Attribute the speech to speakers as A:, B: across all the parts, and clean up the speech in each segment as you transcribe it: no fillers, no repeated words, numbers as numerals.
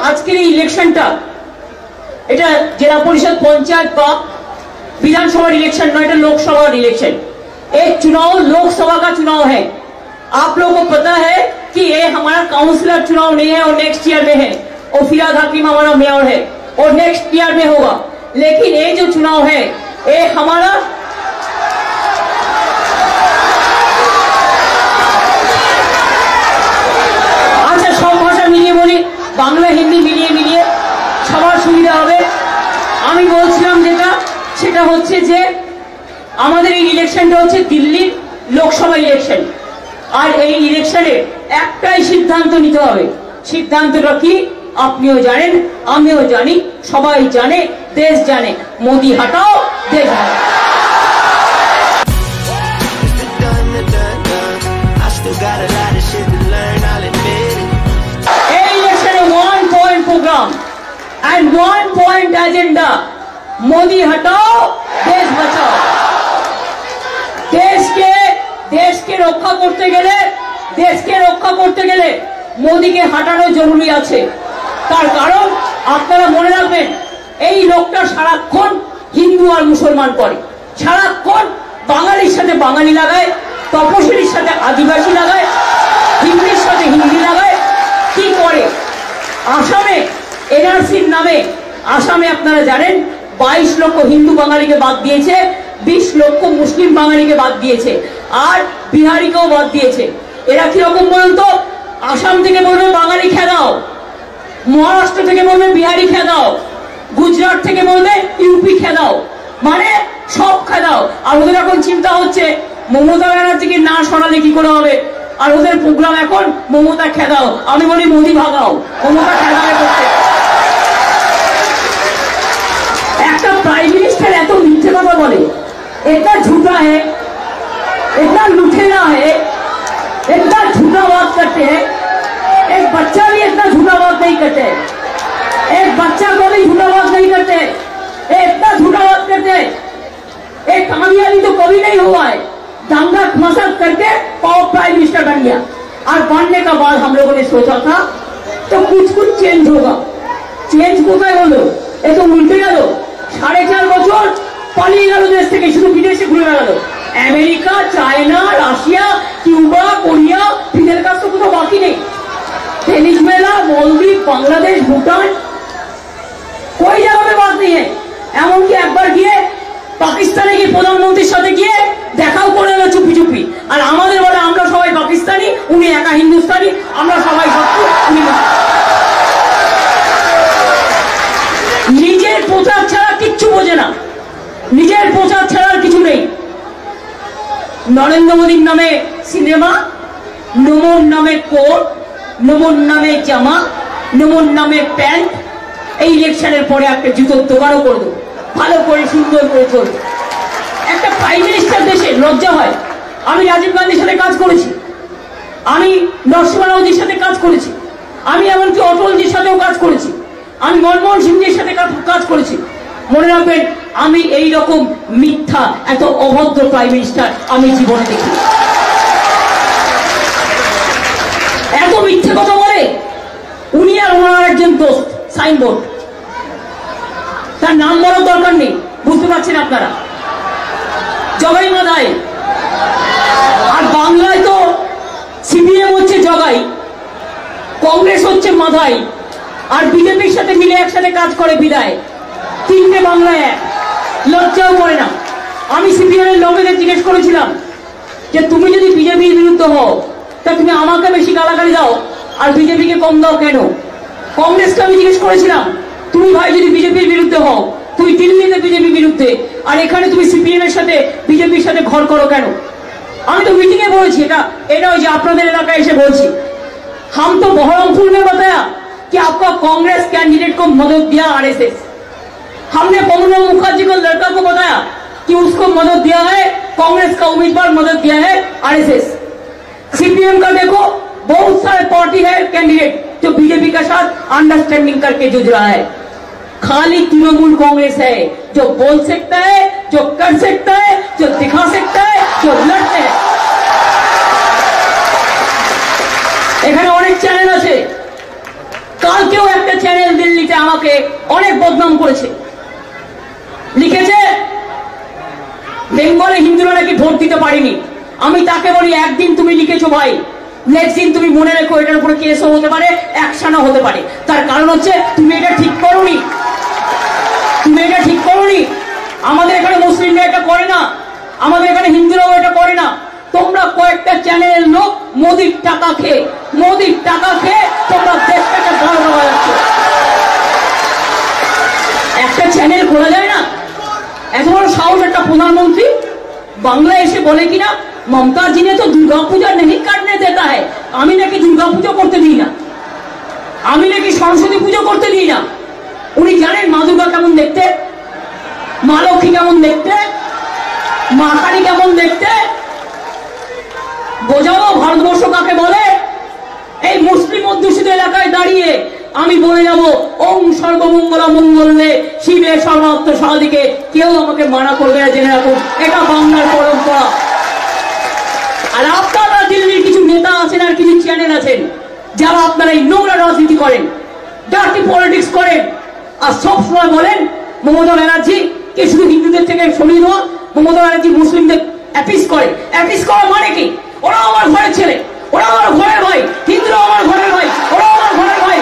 A: আজকের এই ইলেকশনটা এটা जिला परिषद पंचायत का Vidhan Sabha election not Lok Sabha election. एक चुनाव लोकसभा का चुनाव है। आप लोगों को पता है कि ये हमारा काउंसिलर चुनाव नहीं है और नेक्स्ट ईयर में है, और फिराद हकीम हमारा मेयर है और नेक्स्ट ईयर में होगा। लेकिन ये जो चुनाव है ये हमारा अच्छा सब भाषा मिलिए बोली, बांग्ला हिंदी मिलिए मिलिए সবার সুবিধা হবে। আমি বলছিলাম যেটা সেটা হচ্ছে যে আমাদের এই ইলেকশনটা হচ্ছে দিল্লির লোকসভা ইলেকশন, আর এই ইলেকশনে একটাই সিদ্ধান্ত নিতে হবে। সিদ্ধান্তটা কি আপনিও জানেন, আমিও জানি, সবাই জানে, দেশ জানে, মোদি হটাও দেশ হটাও। এই ইলেকশনে 1 point programme and 1 point agenda, Modi हटाओ देश बचाओ। देश के रक्षा करते गेले मोदी के हटानो जरूरी আছে। তার কারণ আপনারা মনে রাখবেন এই লোকটা সারাক্ষণ হিন্দু আর মুসলমান করে, সারাক্ষণ বাঙালির সাথে বাঙালি লাগায়, তপশিলির সাথে আদিবাসী লাগায়, হিন্দির সাথে হিন্দি লাগায়। কি করে আসামে এনআরসির নামে আসামে আপনারা জানেন 22 লক্ষ হিন্দু বাঙালিকে বাদ দিয়েছে, 20 লক্ষ মুসলিম বাঙালিকে বাদ দিয়েছে, আর বিহারিকেও বাদ দিয়েছে। এরা কি রকম বলুন তো? আসাম থেকে বলবে বাঙালি খেদাও, মহারাষ্ট্র থেকে বলবে বিহারি খেদাও, গুজরাট থেকে বলবে ইউপি খেদাও, মানে সব খেদাও। আর ওদের এখন চিন্তা হচ্ছে মমতা ব্যানার্জিকে না সরালে কি করে হবে, আর ওদের প্রোগ্রাম এখন মমতা খেদাও। আমি বলি মোদি ভাগাও, মমতা খেদাও করতে। একটা प्राइम मिनिस्टर এত মিথ্যে কথা বলে, इतना झूठा है, इतना लुटेरा है, इतना झूठा बात करते हैं। एक बच्चा भी इतना झूठा बात नहीं करते, एक बच्चा को भी झूठा बात नहीं करते, इतना झूठा बात करते। एक कामयाबी तो कभी नहीं हुआ है, दंगा मसद करके और प्राइम मिनिस्टर बन गया। और बनने का बाद हम लोगों ने सोचा था तो कुछ चेंज होगा। चेंज কোথায় হলো? এ তো উল্টে গেল। 4.5 বছর পালিয়ে গেল দেশ থেকে, শুধু বিদেশে ঘুরে বেড়ালো। America, China, Russia, Cuba, Korea, Fidel Castro কোথাও বাকি নেই। ভেনেজুয়েলা, মলদ্বীপ, বাংলাদেশ, ভুটান, कोई जगह पे बात नहीं है। এমনকি একবার গিয়ে পাকিস্তানে গিয়ে প্রধানমন্ত্রীর সাথে গিয়ে দেখাও করে এলো চুপি চুপি। আর আমাদের বলে আমরা সবাই পাকিস্তানি, উনি একা হিন্দুস্তানি, আমরা সবাই শত্রু, উনি নিজের প্রচার ছাড়া কিচ্ছু বোঝে না, নিজের প্রচার ছাড়া আর কিছু নেই। নরেন্দ্র মোদীর নামে সিনেমা, নমোর নামে কোট, নমোর নামে জামা, নমোর নামে প্যান্ট। এই ইলেকশনের পরে একটা জুতোর দোকানও করে দেবো, ভালো করে সুন্দর করে চলবে। একটা প্রাইম মিনিস্টার দেশে লজ্জা হয়। আমি রাজীব গান্ধীর সাথে কাজ করেছি, আমি নরসিংহরাওজির সাথে কাজ করেছি, আমি এমনকি অটলজির সাথেও কাজ করেছি, আমি মনমোহন সিংয়ের সাথে কাজ করেছি। মনে রাখবেন আমি এই রকম মিথ্যা এত অভদ্র প্রাইম মিনিস্টার আমি জীবনে দেখি। এত মিথ্যে কথা বলে উনি আর ওনার একজন দোস্ত সাইনবোর্ড, তার নাম বলার দরকার নেই, বুঝতে পারছেন আপনারা। জগাই মাধাই, আর বাংলায় তো সিপিএম হচ্ছে জগাই, কংগ্রেস হচ্ছে মাধাই, আর বিজেপির সাথে মিলে একসাথে কাজ করে বিদায়। তিনটে বাংলায় এক, লজ্জাও করে না। আমি সিপিএম এর লোকেদের জিজ্ঞেস করেছিলাম যে তুমি যদি বিজেপির বিরুদ্ধে হও তা তুমি আমাকে বেশি গালাগালি দাও আর বিজেপিকে কম দাও কেন? কংগ্রেসকে আমি জিজ্ঞেস করেছিলাম তুমি ভাই যদি বিজেপির বিরুদ্ধে হও, তুই দিল্লিতে বিজেপির বিরুদ্ধে, আর এখানে তুমি সিপিএম এর সাথে বিজেপির সাথে ঘর করো কেন? আমি তো মিটিং এ বলেছি, এটা ওই যে আপনাদের এলাকায় এসে বলছি। हम तो बहरमपुर में बताया कि आपका कांग्रेस कैंडिडेट को मदद दिया आरएसएस। हमने पवन मुखर्जी को लड़का को बताया कि उसको मदद दिया है, कांग्रेस का उम्मीदवार मदद दिया है आरएसएस। सीपीएम का देखो बहुत सारे पार्टी है कैंडिडेट जो बीजेपी के साथ अंडरस्टैंडिंग करके जुझ रहा है। खाली तृणमूल कांग्रेस है जो बोल सकता है, जो कर सकता है, जो दिखा सकता है, जो लड़ते है। এখানে অনেক চ্যানেল আছে, কালকেও একটা চ্যানেল দিল্লিতে আমাকে অনেক বদনাম করেছে, লিখেছে বেঙ্গলে হিন্দুরা নাকি ভোট দিতে পারেনি। আমি তাকে বলি, একদিন তুমি লিখেছো ভাই, নেক্সট দিন তুমি মনে রেখো এটার উপরে কেসও হতে পারে, অ্যাকশনও হতে পারে। তার কারণ হচ্ছে তুমি এটা ঠিক করোনি, তুমি এটা ঠিক করোনি। আমাদের এখানে মুসলিমরা এটা করে না, আমাদের এখানে হিন্দুরাও এটা করে না। তোমরা কয়েকটা চ্যানেলের লোক মোদির টাকা খেয়ে তোমরা দেশটাকে ভালো বাজাচ্ছ। একটা চ্যানেল খোলা যায় না? এত বড় সাহস একটা প্রধানমন্ত্রী বাংলায় এসে বলে কিনা মমতা জি ने तो दुर्गा पूजा नहीं करने देता है। আমি নাকি দুর্গা পুজো করতে দিই না, আমি নাকি সরস্বতী পুজো করতে দিই না। উনি জানেন মা দুর্গা কেমন দেখতে, মা লক্ষ্মী কেমন দেখতে, মা কালী কেমন দেখতে। বোঝাবো ভারতবর্ষ কাকে বলে। এই মুসলিম অধ্যুষিত এলাকায় দাঁড়িয়ে আমি বলে যাব ওম সর্বমঙ্গলা মঙ্গলে শিবে সর্বাত্ম সাদিকে। কেউ আমাকে মানা করবে না, জেনে রাখুন এটা বাংলার পরম্পরা। আর আপনারা দিল্লির কিছু নেতা আছেন আর কিছু চ্যানেল আছেন যারা আপনারা এই নোংরা রাজনীতি করেন, ডার্টি পলিটিক্স করেন, আর সবসময় বলেন মমতা ব্যানার্জি কে শুধু হিন্দুদের থেকে সরিয়ে দেওয়া, মমতা ব্যানার্জি মুসলিমদের অ্যাপিস করে। অ্যাপিস করা মানে কি? ওরা আমার ঘরের ছেলে, ওরা আমার ঘরের ভাই, হিন্দুরা আমার ঘরের ভাই, ওরা আমার ঘরের ভাই।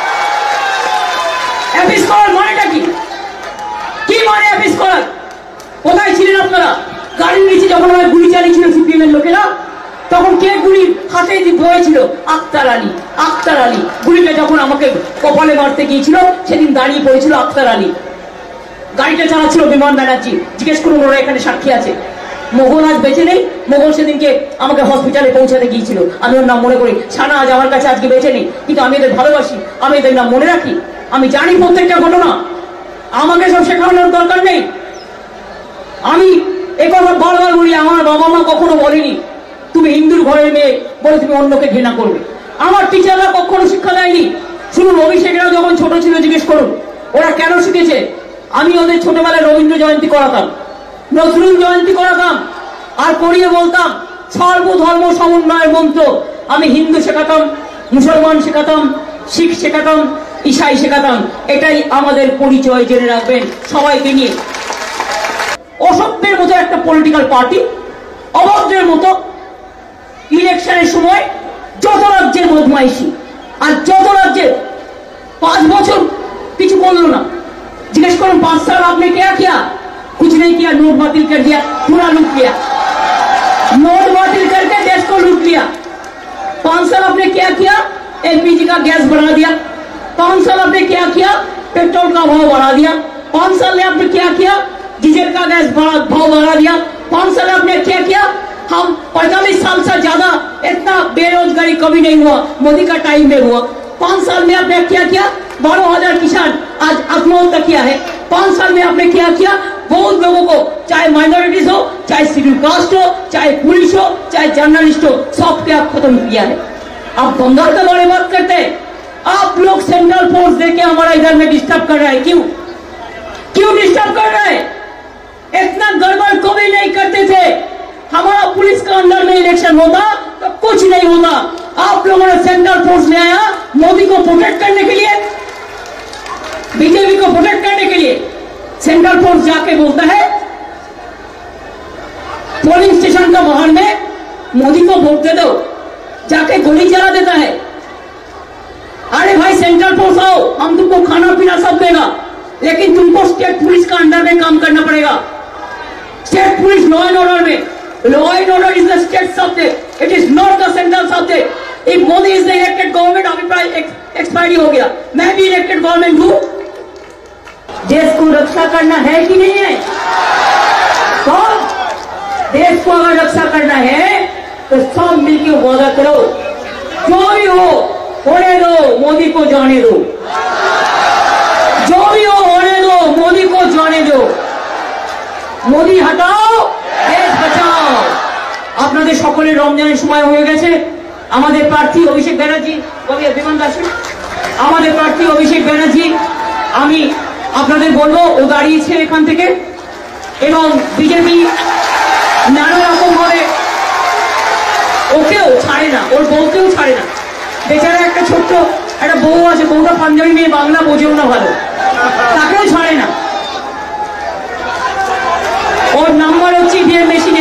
A: অ্যাপিস করার মানেটা কি? কি মানে অ্যাপিস করার? কোথায় ছিলেন আপনারা? গাড়ির নিচে যখন আমার গুলি চালিয়েছিল সিপিএম এর লোকেরা, তখন কে গুলি হাতে বয়েছিল? আক্তার আলী। আক্তার আলী গুলিটা যখন আমাকে কপালে মারতে গিয়েছিল সেদিন দাঁড়িয়ে পড়েছিল আক্তার আলী। গাড়িটা চালাচ্ছিল বিমান ব্যানার্জি। জিজ্ঞেস করুন, ওরা এখানে সাক্ষী আছে। মোগল আজ বেঁচে নেই, মোগল সেদিনকে আমাকে হসপিটালে পৌঁছাতে গিয়েছিল, আমি ওর নাম মনে করি। সানা আজ আমার কাছে আজকে বেঁচে নেই, কিন্তু আমি এদের ভালোবাসি, আমি এদের নাম মনে রাখি, আমি জানি প্রত্যেকটা ঘটনা। আমাকে সব শেখানোর দরকার নেই। আমি এই কথা বারবার বলি, আমার বাবা মা কখনো বলেনি তুমি হিন্দুর ঘরের মেয়ে বলে তুমি অন্যকে ঘৃণা করবে। আমার টিচাররা কখনো শিক্ষা দেয়নি। শুনুন, অভিষেকরা যখন ছোট ছিল জিজ্ঞেস করুন ওরা কেন শিখেছে। আমি ওদের ছোটবেলায় রবীন্দ্র জয়ন্তী করাতাম, নজরুল জয়ন্তী করাতাম, আর করিয়ে বলতাম সর্বধর্ম সমন্বয়ের মন্ত্র। আমি হিন্দু শেখাতাম, মুসলমান শেখাতাম, শিখ শেখাতাম, ঈসাই শেখাতাম। এটাই আমাদের পরিচয়, জেনে রাখবেন সবাইকে নিয়ে। অসভ্যের মতো একটা পলিটিক্যাল পার্টি, অভদ্রের মতো ইলেকশনের সময় যত রাজ্যের বদমাইশি, আর যত রাজ্যের 5 বছর কিছু করলো না। जिज्ञेस करो 5 साल आपने क्या किया? कुछ नहीं किया, नोट बातिल कर दिया, पूरा लूट लिया, नोट बातिल करके देश को लूट लिया। 5 साल आपने क्या किया? एलपीजी का गैस बढ़ा दिया। 5 साल आपने क्या किया? पेट्रोल का भाव बढ़ा दिया। 5 साल में आपने क्या किया? डीजल का गैस भाव बढ़ा दिया। 5 साल आपने क्या किया? हम 45 साल से ज्यादा इतना बेरोजगारी कभी नहीं हुआ, मोदी का टाइम में हुआ। 5 साल में आपने क्या किया? 12,000 किसान आज आत्महत्या किया है। 5 साल में आपने क्या किया? बहुत लोगों को, चाहे माइनॉरिटीज हो, चाहे शेड्यूल कास्ट हो, चाहे पुलिस हो, चाहे जर्नलिस्ट हो, सबके आप खत्म किया है। आप बंगाल के बारे में बात करते हैं, आप लोग सेंट्रल फोर्स देके हमारा इधर में डिस्टर्ब कर रहा है। क्यों क्यों डिस्टर्ब कर रहा है? इतना गड़बड़ कभी नहीं करते थे। हमारा पुलिस का अंडर में इलेक्शन होता तो कुछ नहीं होता। आप लोगों ने सेंट्रल फोर्स ले आया मोदी को प्रोटेक्ट करने के लिए, बीजेपी को प्रोटेक्ट करने के लिए। सेंट्रल फोर्स जाके बोलता है पोलिंग स्टेशन का बाहर में मोदी को वोट दे दो, जाके गोली चला देता है। अरे भाई सेंट्रल फोर्स आओ, हम तुमको खाना पीना सब देगा, लेकिन तुमको स्टेट पुलिस का अंडर में काम करना पड़ेगा। State police law and order में, law and order is the state subject, it is not the central subject. If Modi is the elected government, अभिप्राय एक्सपायरी हो गया, मैं भी इलेक्टेड गवर्नमेंट हूं। देश को रक्षा करना है कि नहीं है? तो देश को अगर रक्षा करना है तो सब मिलकर वादा करो, जो भी हो होने दो, मोदी को जाने दो, जो भी हो होने दो, मोदी को जाने दो। मोदी हटाओ, देश बचाओ। আপনাদের সকলের রমজানের সময় হয়ে গেছে। আমাদের প্রার্থী অভিষেক ব্যানার্জি, বিমান দাস, আমাদের প্রার্থী অভিষেক ব্যানার্জি, আমি আপনাদের বলবো ও দাঁড়িয়েছে এখান থেকে, এবং বিজেপি নানা রকম ভাবে ওকেও ছাড়ে না, ওর বউকেও ছাড়ে না। বেচারা একটা ছোট্ট একটা বউ আছে, বউটা পাঞ্জাবি মেয়ে, বাংলা বোঝেও না ভালো, তাকেও ছাড়ে না। ওর নাম্বার হচ্ছে ইভিএম মেশিনে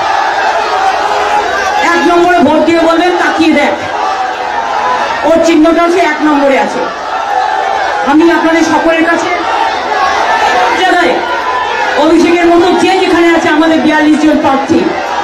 A: 1 নম্বরে ভোট দিয়ে বলবেন তাকিয়ে দেখ, ওর চিহ্নটা হচ্ছে 1 নম্বরে আছে। আমি আপনাদের সকলের কাছে জায়গায় অভিষেকের মতো যে যেখানে আছে আমাদের 42 জন প্রার্থী,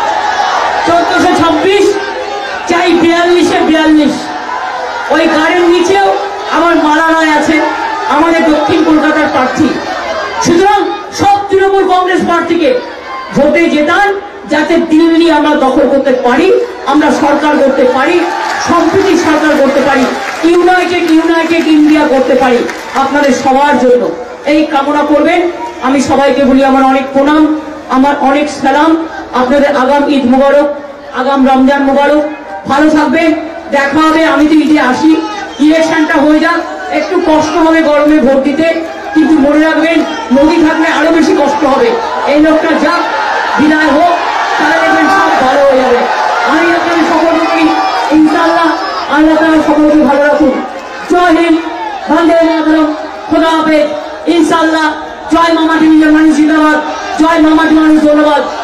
A: 1426 চাই 42-এ 42। ওই গাড়ির নিচেও আমার মালা রায় আছে, আমাদের দক্ষিণ কলকাতার প্রার্থী। সুতরাং সব তৃণমূল কংগ্রেস প্রার্থীকে ভোটে জেতান, যাতে দিল্লি আমরা দখল করতে পারি, আমরা সরকার করতে পারি, সম্প্রীতি সরকার করতে পারি, ইউনাইটেড ইন্ডিয়া করতে পারি। আপনাদের সবার জন্য এই কামনা করবেন। আমি সবাইকে বলি আমার অনেক প্রণাম, আমার অনেক সালাম। আপনাদের আগাম ঈদ মুবারক, আগাম রমজান মুবারক। ভালো থাকবেন, দেখা হবে। আমি তো ঈদে আসি, ইলেকশনটা হয়ে যাক, একটু কষ্ট হবে গরমে ভোট দিতে, কিন্তু মনে রাখবেন মোদি থাকলে আরো বেশি কষ্ট হবে। এই লোকটা যাক, বিদায় হোক, তাহলে দেখবেন সব ভালো হয়ে যাবে। আমি আপনাদের সকলকে বলি ইনশাআল্লাহ আল্লাহ তাআলা সকলকে ভালো রাখুন। জয় হিন্দ, বন্দে মাতরম, খোদা হাফেজ, ইনশাআল্লাহ। জয় মামাটি মানুষ জিন্দাবাদ, জয় মামাটি মানুষ ধন্যবাদ।